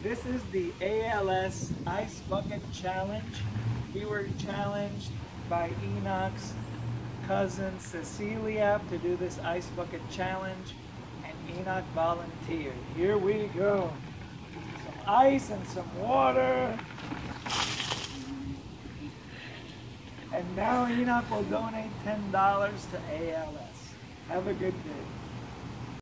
This is the ALS Ice Bucket Challenge. We were challenged by Enoch's cousin Cecilia to do this Ice Bucket Challenge, and Enoch volunteered. Here we go. Some ice and some water. And now Enoch will donate $10 to ALS. Have a good day.